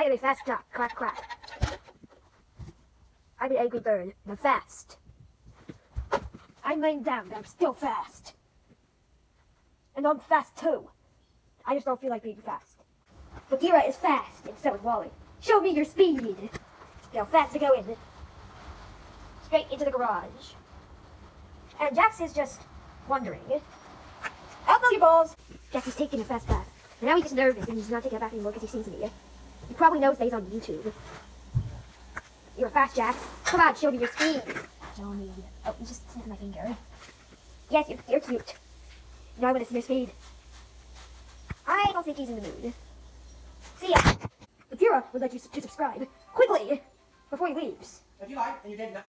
am a fast duck. Quack, quack. I'm an angry bird, and I'm fast. I'm laying down, but I'm still fast. And I'm fast too. I just don't feel like being fast. Bagheera is fast, and so is Wally. Show me your speed. You know, fast to go in. Straight into the garage. And Jax is just wondering. Out go your balls! Jax is taking a fast bath. And now he's just nervous and he's not taking a bath anymore because he sees me. He probably knows that he's on YouTube. You're fast, Jax. Come on, show me your speed. Show me. Oh, you just sniffed my finger. Yes, you're cute. Now I want to see your speed. I don't think he's in the mood. See ya! Bagheera would like you to subscribe quickly before he leaves. If you like, and you didn't.